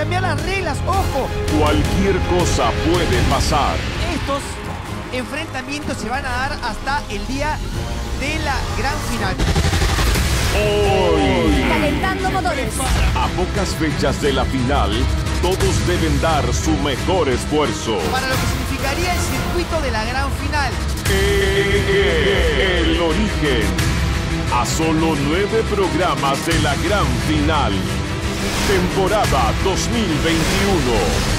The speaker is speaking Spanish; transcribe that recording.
cambiar las reglas, ¡ojo! Cualquier cosa puede pasar. Estos enfrentamientos se van a dar hasta el día de la gran final. Hoy, Calentando motores. a pocas fechas de la final, todos deben dar su mejor esfuerzo. Para lo que significaría el circuito de la gran final. El origen. A solo 9 programas de la gran final. Temporada 2021.